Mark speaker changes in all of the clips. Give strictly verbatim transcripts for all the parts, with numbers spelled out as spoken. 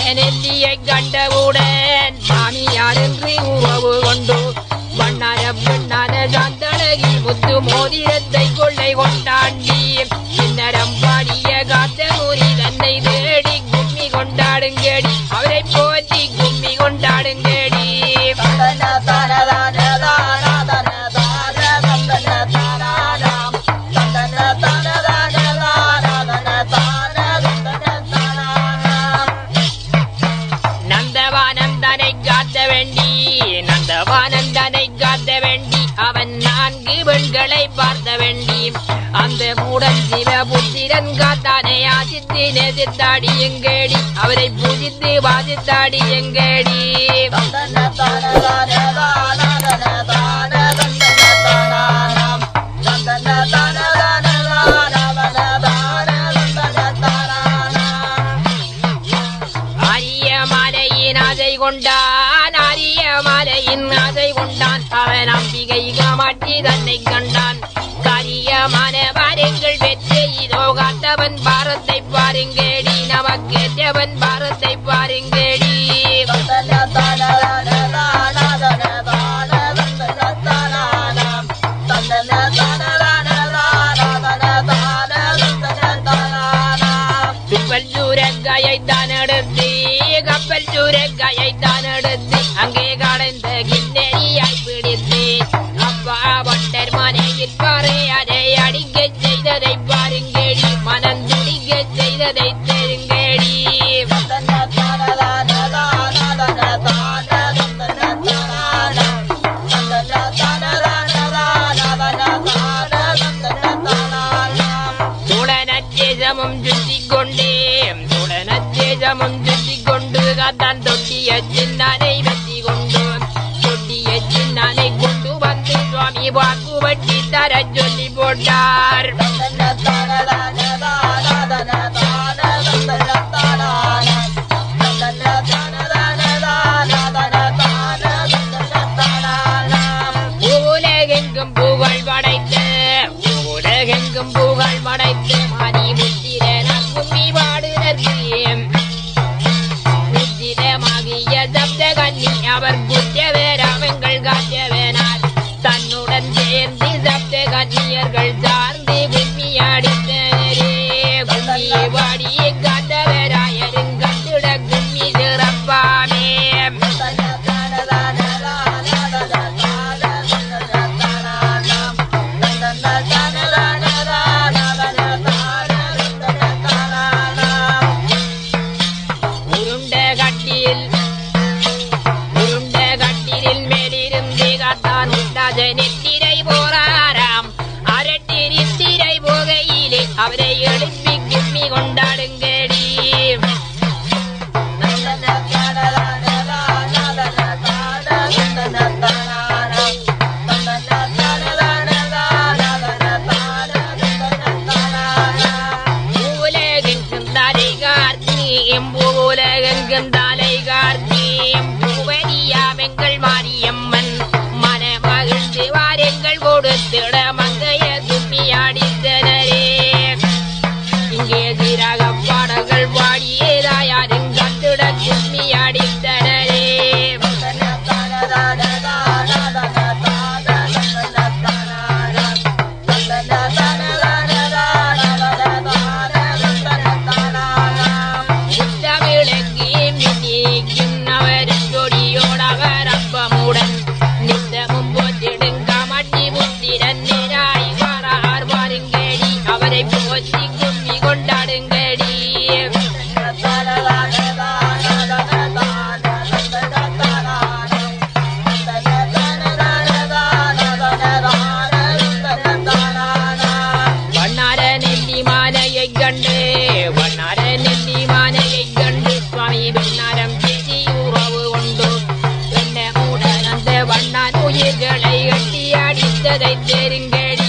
Speaker 1: நெல்லியை கண்டவுடன் சாமியார் என்று உறவு கொண்டு மன்னார பெண்ணான சாந்தனகி முத்து மோதிரத்தை கொள்ளை கொண்டாண்டி சின்னரம் பாடிய காத்தனூரி தன்னை தேடி கும்மி கொண்டாடுங்கடி அவரை போற்றி கும்மி கொண்டாடுங்கடி நந்தவானந்தனை காத்த வேண்டி நந்தவானந்தனை காத்த வேண்டி அவன் நான்கு பெண்களை பார்த்த வேண்டி அந்த மூடன் சிவபுத்திரன் காத்தானே ஆசித்து நேசித்தாடி எங்கேடி அவரை பூஜித்து வாசித்தாடி எங்கேடி அரிய மாலையின் ஆசை கொண்டான் அரிய மாலையின் ஆசை கொண்டான் அவன் அம்பிகை காமாட்சி தன்னை கண்டான் காரியமான பாருங்கள் வெற்றி இதோ காத்தவன் பாரத்தை பாருங்கேடி நமக்கேற்றவன் பாரத்தை பாருங்கேடி கப்பல் சூரக்காயை தான் எடுத்து கப்பல் சூரக்காயை தான் எடுத்து அங்கே கடைந்த கிண்ணறியாய் பிடித்து அப்பா பட்டர் மனையில் பாரு அதை அடிக்க செய்ததை பாருங்கேடி மனம் துடிக்க செய்ததை தெரிங்கேடி துளனச்சேசமும் சுற்றிக் கொண்டே துளனச்சேசமும் சுற்றிக் கொண்டு காத்தான் தொட்டிய சின்னானை வெற்றி கொண்டு தொட்டிய சின்னானை கொண்டு வந்து சுவாமி வாக்கு வட்டி தர சொல்லி போட்டார் உலகெங்கும் புகழ் படைத்து உலகெங்கும் புகழ் படைத்து மணி முத்திரன கும்மி பாடுதற்கு முத்திரமாகிய சப்தகன்னி அவர் குற்றவேராமங்கள் காற்றவேனார் தன்னுடன் சேர்ந்து சப்தகன்னியர்கள் சார்ந்து கும்மியாடித்தனரே கும்மி பாடிய காற்றவேராயரும் கண்டுட கும்மி சிறப்பாமே நெத்திரை போறாராம் அரட்டி நித்திரை போகையிலே அவரை எழுப்பி கும்மி கொண்டாடுங்கடி உலகெங்கும் தலை கார்த்தியம் உலகெங்கும் தலை கார்த்தியம் பூவரியாமெங்கள் மாரியம்மன் வாரங்கள் கொடுத்திட மங்கைய கும்மியாடித்தனரே இங்கே சீராக பாடல்கள் பாடியேதாயாரும் கண்டுட கும்மியாடித்தனரே தமிழங்கி மின்னிக்கும் அவர் கொடியோடவர் அப்பமுடன் நித்தமும் போற்றிடும் காமாட்சி புத்திரன் நேராய் வாரார் வாருங்கடி அவரை போற்றி கும்மி கொண்டாடுங்கடி வண்ணார நெல்லி மாலையை கண்டு வண்ணார நெல்லி மாலையை கண்டு சுவாமி வெண்ணாரம் பேசி உறவு கொண்டு வண்ணான் உயிர்களை எட்டி அடித்ததை தெரிங்கடி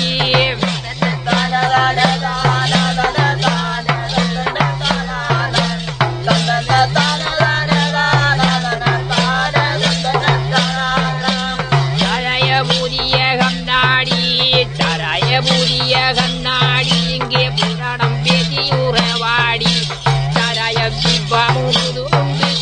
Speaker 1: தரைய புதிய கண்ணாடி தரைய புதிய கண்ணாடி இங்கே புராணம் பேசி உறவாடி தரைய சிப்பாமுது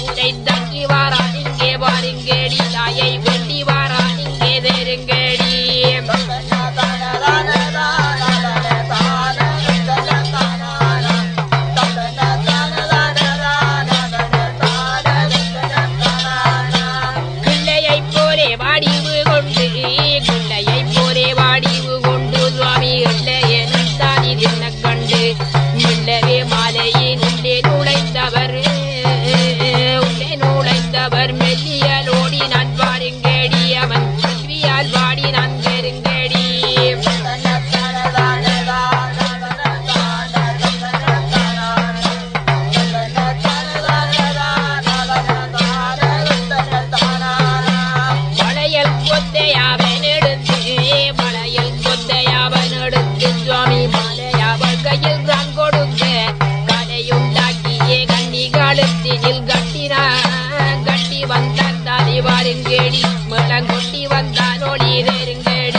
Speaker 1: கழுத்தினில் கட்டினான் கட்டி வந்தான் தாதி வாருங்கேடி மேளங்கொட்டி வந்தான் ஒளி நெருங்கடி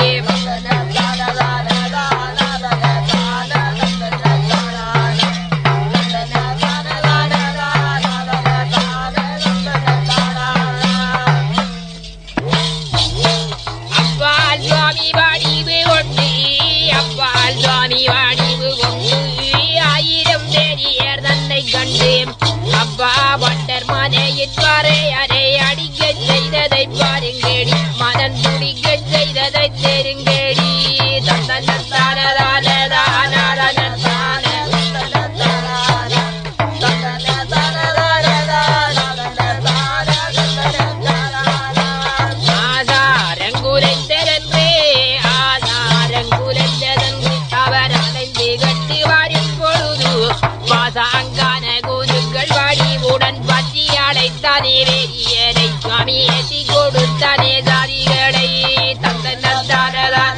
Speaker 1: அவ்வாள் சுவாமி வாடிவு கொண்டு அவ்வாள் சுவாமி வாடிவு கொண்டு ஆயிரம் தேடியர் தன்னை கண்டு அப்பா வண்டர் மனையின் பாறை அரை அடிக்க செய்ததை பாருங்கேடி மனம் துடிக்க செய்ததை தெரிங்கேடி தந்தன தானதான தானதான ஆதாரங்குலைந்ததன்றே ஆதாரங்குலைந்ததன்றே அவர் அடைந்து கட்டு வாடும் பொழுது பாசாங்கான குருக்கள் வாடிவுடன் பற்றி அழைத்தானே வேதியனை சுவாமி ஏற்றி கொடுத்தானே சாதிகளை தந்தன தானதான்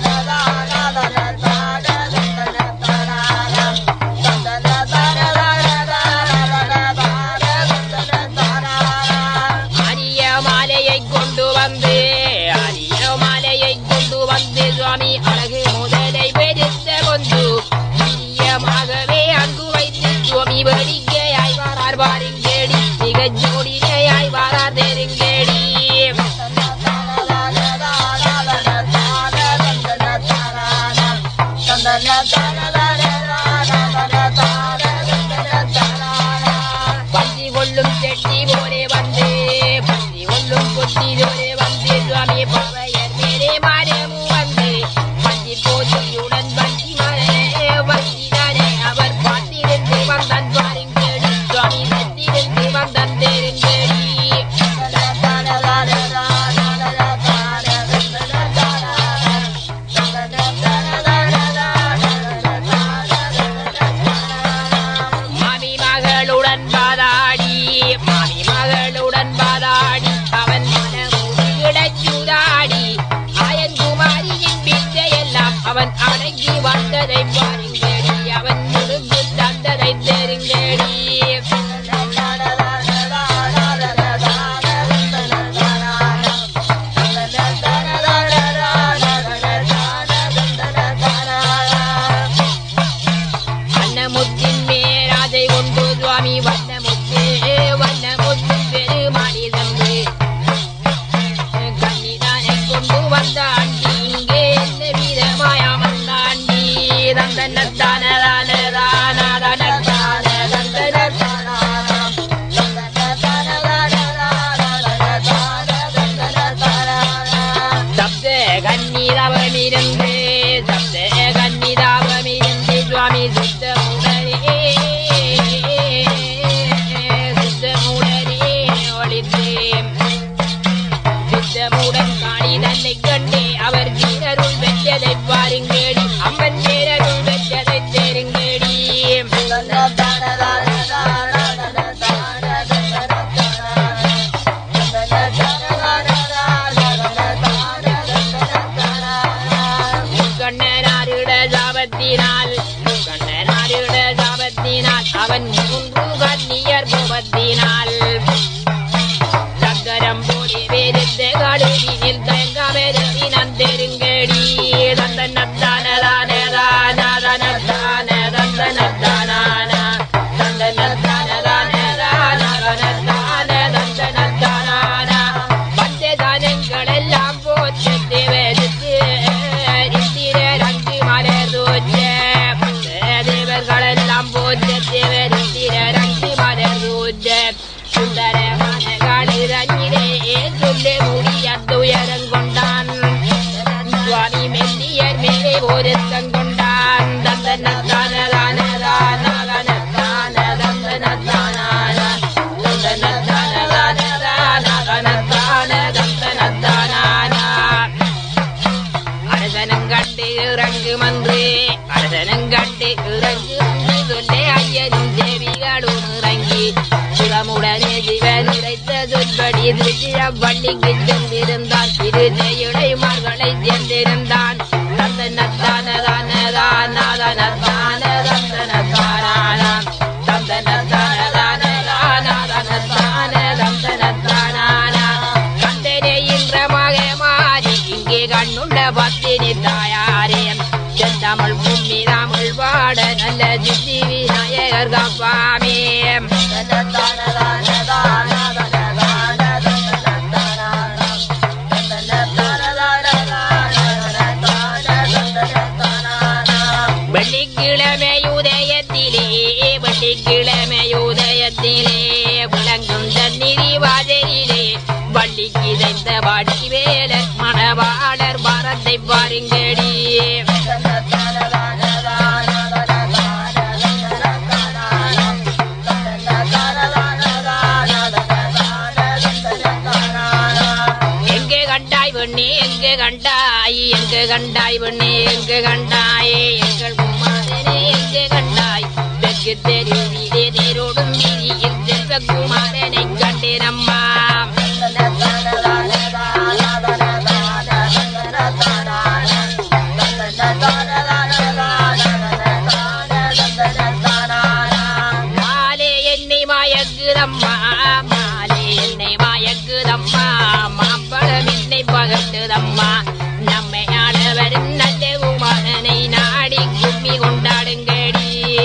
Speaker 1: அரிய மாலையை கொண்டு வந்து அரிய மாலையை கொண்டு வந்து சுவாமி அழகு முதலை பெருத்த கொண்டு பிரியமாகவே அங்கு வைத்து சுவாமி வேடிக்கையாய் வாரார் வாருங்கேடி மிக ஜோடினையாய் வாரார் தெரிங்கேடி பஞ்சி கொள்ளும் செட்டி போலே வந்து பஞ்சி கொள்ளும் கொட்டி போலே வந்து சுவாமி பவையர் மேலே மாறமும் வந்து பஞ்சி போதியுடன் பஞ்சி மரே வந்தினாரே அவர் பார்த்திருந்து வந்தான் பாருங்கேடி சுவாமி நந்திருந்து வந்தான் தெரிங்கேடி மாமி மகளுடன் பாதாடி மாமி மகளுடன் பாதாடி அவன் மனமுடியுடச்சுதாடி ஆயன்குமாரியின் பிச்சையெல்லாம் அவன் அடங்கி வந்ததை பாருங்கடி அவன் முழுங்கு தந்ததை தெரிங்கடி வண்ணமுத்தின் மேராதை கொண்டு சுவாமி வண்ணமுத்து வண்ணமுத்தின் பெருமாடி தந்து கண்ணிதானை கொண்டு வந்தாண்டி இங்கே என்ன விதமாய வந்தாண்டி தந்தன தானதான தானதான தான தந்தன சப்த கன்னிதாபமிருந்து சப்த கன்னிதாபமிருந்து சுவாமி சுத்தமுடரே சுத்தமுடரே ஒளித்தே சுத்தமுடன் காணி தன்னை கண்டே அவர் வீரருள் வெற்றதை பாருங்கேடி அம்மன் வீரருள் வெற்றதை தெரிங்கேடி கண்ணனாரிட சாபத்தினால் கண்ணனாரிட சாபத்தினால் அவன் மூன்று கண்ணியர் கோபத்தினால் சக்கரம் போலே வேறுத்த கடுவினில் தயங்காமெருவினன் தெரிங்கடி தந்தனத்தானதான தானதான தந்தனத்தான தந்தனத்தானதான தானதான தந்தனத்தான பஞ்ச தானங்கள் எல்லாம் போற்ற தேவருக்கு இந்திரரங்கு மலர் தோற்ற பஞ்ச தேவர்கள் எல்லாம் போற்ற தேவரிந்திரரங்கு மலர் தோற்ற சுந்தரமான காளிரஞ்சிலே சொல்ல முடிய துயரம் கொண்டான் சுவாமி மெல்லியர் மேலே ஒருத்தம் கொண்டான் தந்தனத்தான தானதான தந்தனத்தான தந்தனத்தான தந்தனத்தான அரசனங்கண்டு இறங்கு மன்று அரசனங்கண்டு இறங்கு சொல்ல ஐயனும் தேவிகளும் இறங்கி சுரமுடனே சிவன் உரைத்த சொல்படி திருச்சிரப்பள்ளிக்கு சென்றிருந்தான் திருநெயுடை மகளை சென்றிருந்தான் தந்தனத்தான தானதான தந்தனத்தான தந்தனத்தான தந்தனத்தான பள்ளிக்கு தைத்த வாடி வேல மணவாளர் பாரத்தை பாருங்கடி எங்கே கண்டாய் பெண்ணே எங்கே கண்டாய் எங்கே கண்டாய் பெண்ணே எங்கே கண்டாயே எங்கள் குமாரனே எங்கே கண்டாய் வெக்கு தெருவிலே தேரோடும் வீதியில் செல்வ குமாரனை கண்டேனம்மா மாலே என்னை மாயக்குதம்மா மாலே என்னை மாயக்குதம்மா மாம்பழம் என்னை பகட்டுதம்மா நம்மை ஆடவரும் நல்ல குமாரனை நாடி கும்மி கொண்டாடுங்கடி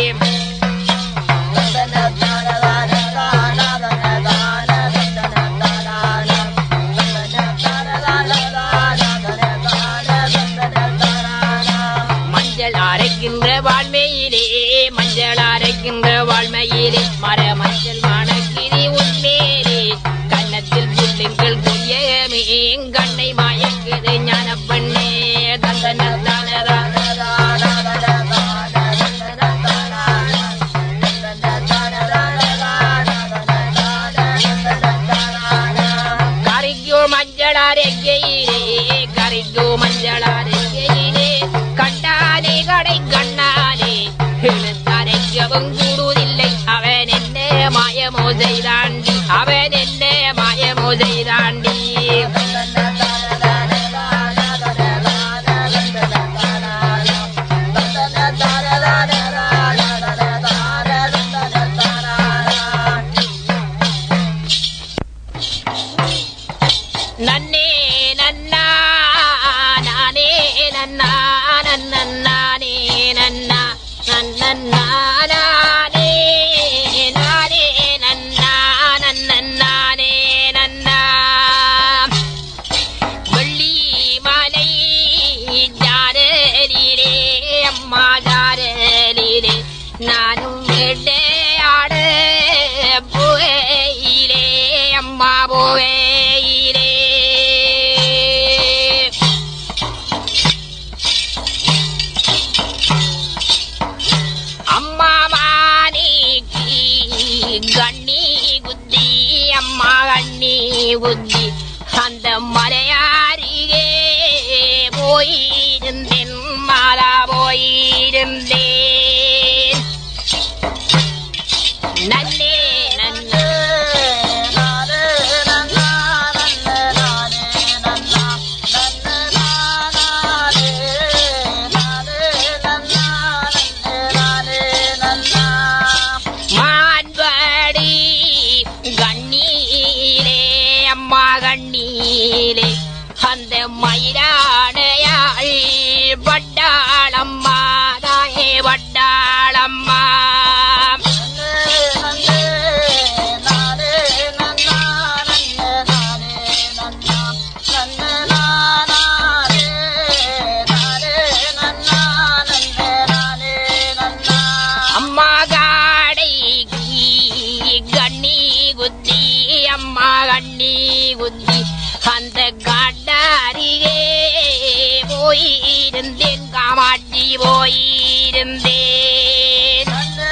Speaker 1: மஞ்சள் அரைக்கின்ற வாழ்மையிலே மஞ்சள் அரைக்கின்ற வாழ்மையிலே மர மஞ்சள் மணக்கிரி உண்மையிலே கன்னத்தில் புள்ளுங்கள் கொய்யமே கண்ணை மாயக்குது ஞான பெண்ணே தந்தனத்தானதா கரிக்கோ மஞ்சள் அரைக்கையிலே கரிக்கோ மஞ்சள் அரைக்கையிலே கண்டானே கடை கண்ணானே எழுத்தரைக்கவும் கூடுவதில்லை அவன் என்ன மாயமோ செய்தாண்டி அவன் என்ன மாயமோ செய்தாண்டி நன்னே நன்னா நானே நன்னா நன்னானே நன்னா நன்னா நானே நானே நன்னா நன்னானே நன்னா வெள்ளி மலை ஜாரலிலே அம்மா ஜாரலிலே நானும் வேட்டையாட போயிலே அம்மா போயிலே அம்மா மாணிக்கு கண்ணி குத்தி அம்மா கண்ணி குத்தி அந்த மலையாரிகே போயிருந்தேன் மாலா போயிருந்தேன் நன்னே நன்னே மான்படி கண்ணீரே அம்மா கண்ணீரே அந்த மயிலானையாள் வட்டாளம்மா தாயே வட்டாளம்மா அம்மா காடைக்கு கண்ணி குத்தி அம்மா கண்ணி குத்தி அந்த காட்டாரியே போயிருந்தேன் காமாட்சி போயிருந்தேன்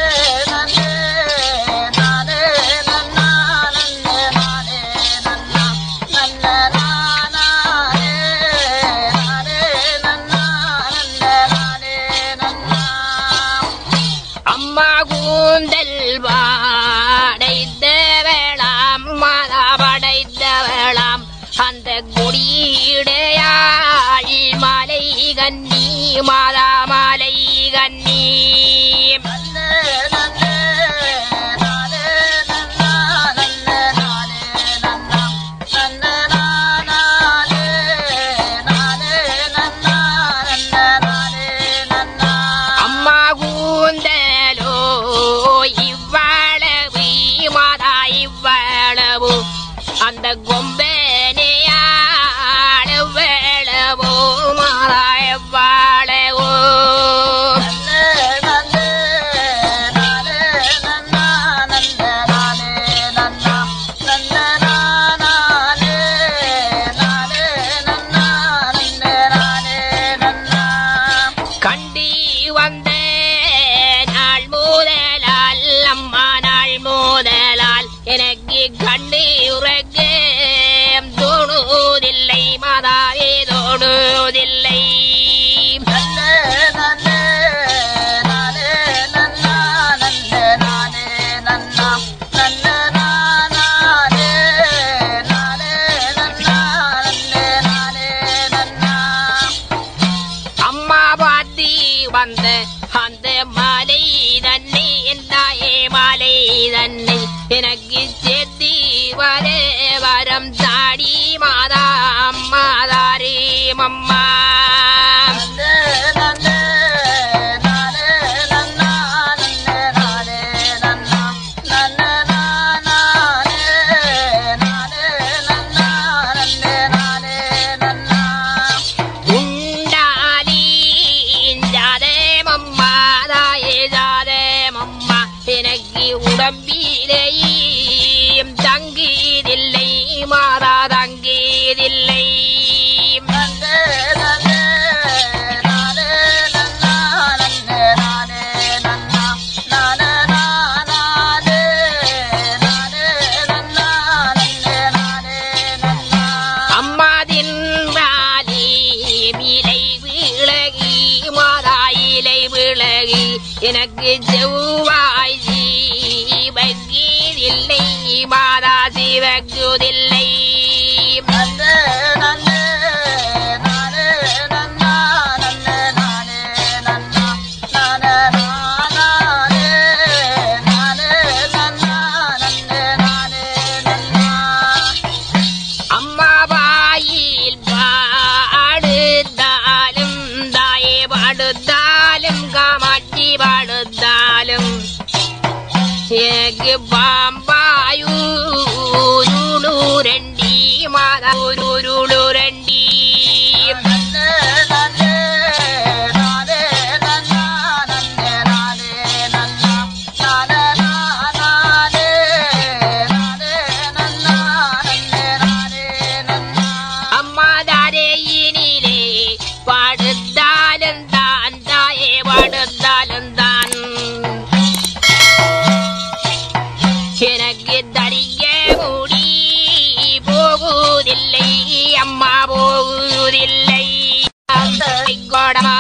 Speaker 1: அம்மா கூந்தல் வாடைத்தவளாம் மாதா படைத்தவளாம் அந்த குடியுடையாள் மாலை கண்ணி மாதா மாலை கண்ணி அம்மா கூந்தலோ இவ்வளவு மாதா இவ்வளவு அந்த கொம்பனையாளவோ மாதா எவ்வளவோ கண்ணு உறங்க தோணுவதில்லை மாதாவே தோணுவதில்லை அம்மா பாத்தி வந்த அந்த மாலை தன்னை என்னாயே மாலை தன்னை எனக்கு சேர்த்து வர வரம் தாடி மாதா அம்மா தாரே மம்மா உடம்பிலேயும் தங்கியதில்லை மாதா தங்கியதில்லை அம்மாதின் ராலி இலை விலகி மாதா இலை விலகி எனக்கு செவ்வாய் இல்லை மாதா சிவக்குதில்லை அம்மா வாயில் பாடுத்தாலும் தாயே பாடுத்தாலும் காமாட்சி பாடுத்தாலும் எனக்கு பாம்பாயூருளூரண்டி மாதா ஊருளூரண்டி அம்மா தாரையினிலே பாடுத்தாலும் தான் தாயே பாடுத்தாலும் தான் எனக்கு தரிய மூடி போகுதில்லை அம்மா போகுதில்லை கொடமா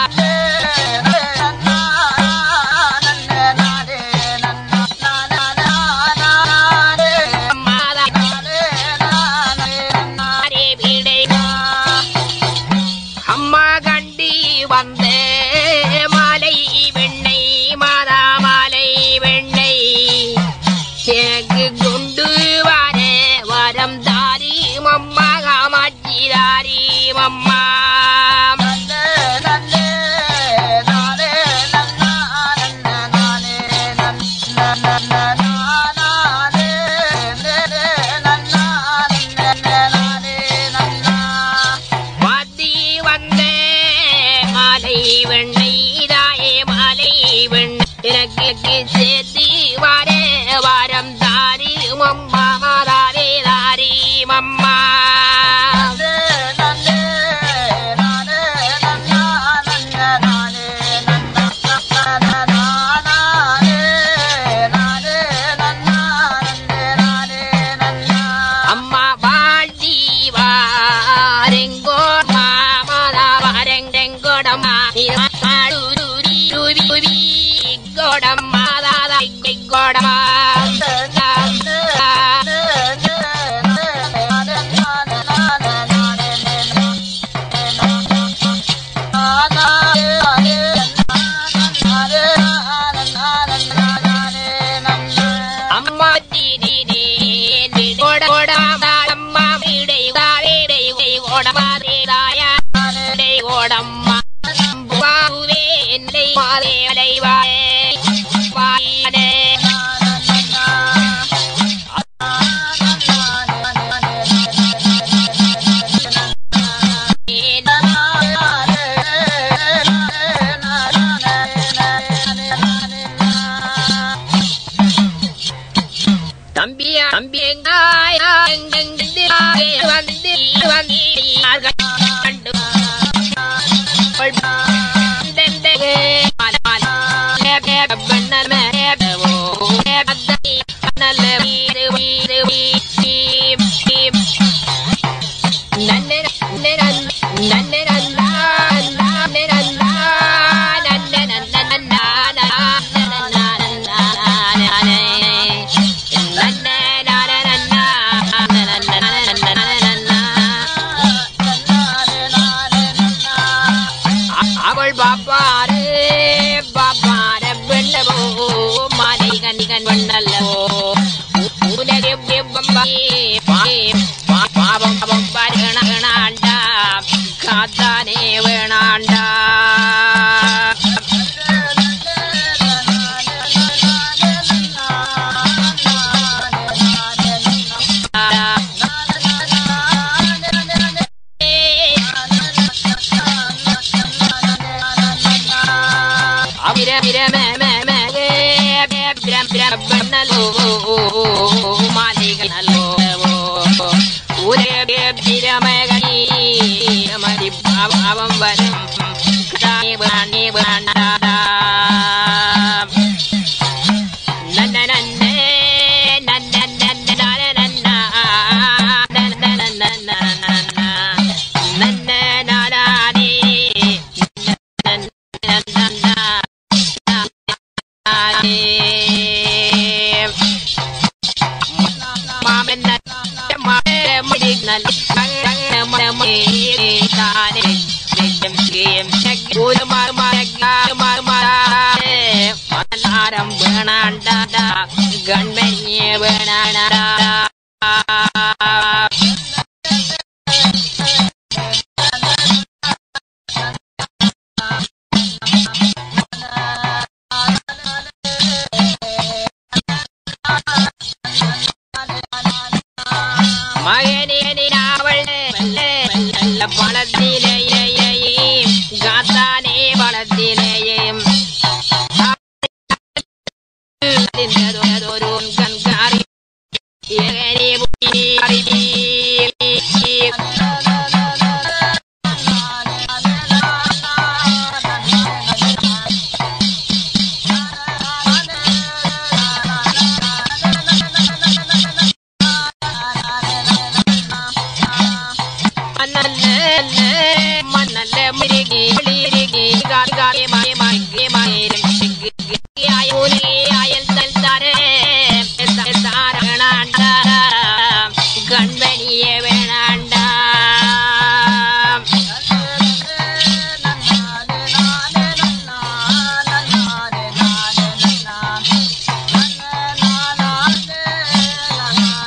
Speaker 1: அம்மா கண்டி வந்த மாலை வெண்ணை மாதா மாலை வெண்ணை எனக்கு கொண்டு வர வரம் தாரி மம்மா காமாட்சி தாரி மம்மா வாத்தி வந்த மாலை வெண்ணை தாயே மாலை வெண்ணை எனக்கு சேர்த்து வர வாரம் தாரி மம்மா மாதாவே தாரி மம்மா அம்மா வாழ்த்தி வாரெங்கோ மாதா வாரெங்கொடம்மா கோடம் மாதா கோடமா அம்மா தீனே அம்மா வீடை வீடை ஓடமா தாயா ஓடம்மா என்னை மாலை அலைவாயே வாயனே தம்பியா தம்பியங்காயா வந்து வந்து வந்து கண்டு நல்ல வீடு வீடு வீடு பாவம் பாவம் வேணாண்டா காத்தானே வேணாண்டா பாவம் வரும் மன்னாரம் வேணாண்டா கண்மணியே வேணாண்டா பழத்திலேயும் காத்தானே பழத்திலேயும் கண்காரி கண்மணியே வேணாண்டா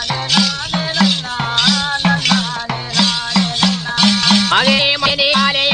Speaker 1: மகனே மகனே